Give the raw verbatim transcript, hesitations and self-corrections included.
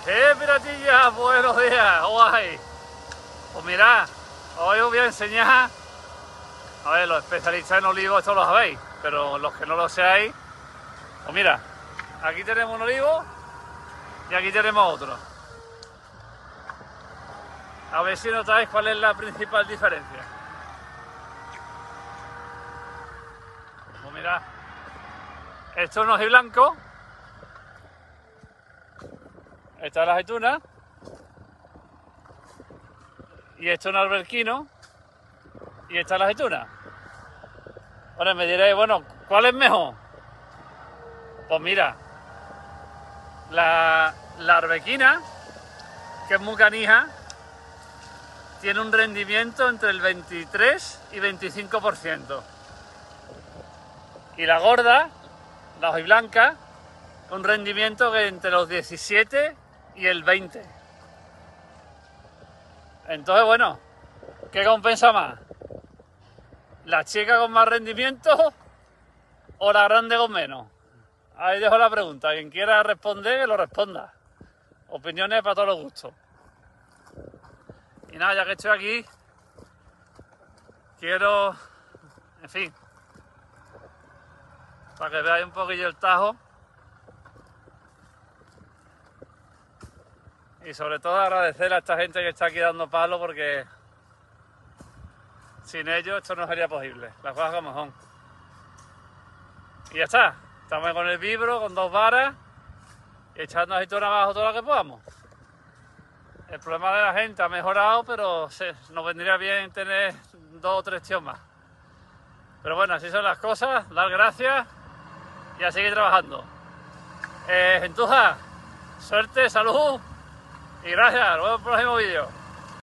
¡Eh, piratilla! Buenos días, guay. Pues mirad, hoy os voy a enseñar. A ver, los especialistas en olivos esto lo sabéis, pero los que no lo seáis, pues mira, aquí tenemos un olivo y aquí tenemos otro. A ver si notáis cuál es la principal diferencia. Pues mirad, esto es un hojiblanco, esta es la aceituna y esto es un alberquino y esta es la aceituna. Ahora me diréis, bueno, ¿cuál es mejor? Pues mira, la, la arbequina, que es muy canija, tiene un rendimiento entre el veintitrés y veinticinco por ciento. Y la gorda, la hojiblanca, un rendimiento que entre los diecisiete y el veinte. Entonces, bueno, ¿qué compensa más? ¿La chica con más rendimiento o la grande con menos? Ahí dejo la pregunta. Quien quiera responder, que lo responda. Opiniones para todos los gustos. Y nada, ya que estoy aquí, quiero, en fin, para que veáis un poquillo el Tajo. Y sobre todo agradecer a esta gente que está aquí dando palo, porque sin ellos esto no sería posible, las cosas como son. Y ya está, estamos con el vibro, con dos varas, y echando aceituna abajo todo lo que podamos. El problema de la gente ha mejorado, pero sí, nos vendría bien tener dos o tres tíos más. Pero bueno, así son las cosas, dar gracias y a seguir trabajando. Eh, Gentuza, suerte, salud y gracias, nos vemos en el próximo vídeo.